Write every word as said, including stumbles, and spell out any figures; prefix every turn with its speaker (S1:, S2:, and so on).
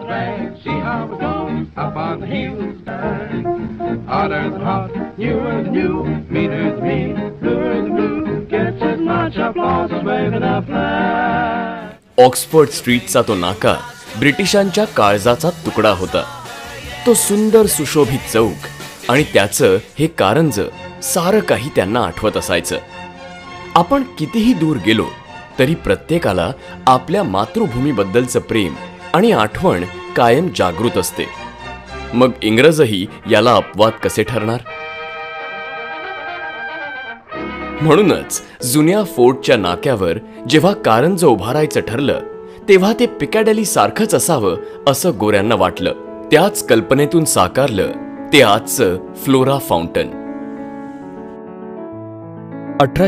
S1: track, see how we go, up on the hills turn. Hotter than hot, newer than new, meaner than mean, bluer than blue, gets as much applause as waving a flag.
S2: Oxford स्ट्रीटचा तो नाका ब्रिटिशांच्या काळजाचा तुकडा होता. तो सुंदर सुशोभित चौक आणि त्याचं हे कारंज सारं काही त्यांना आठवत असायचं. आपण कितीही दूर गेलो तरी प्रत्येकाला आपल्या मातृभूमीबद्दलचं प्रेम आणि आठवण कायम जागृत असते. मग इंग्रजही याला अपवाद कसे ठरणार? म्हणूनच जुन्या फोर्टच्या नाक्यावर जेव्हा कारंज उभारायचं ठरलं तेव्हा ते पिकॅडली सारखंच असावं असं गोऱ्यांना वाटलं. त्याच कल्पनेतून साकारलं ते आजचं फ्लोरा फाउंटन. अठरा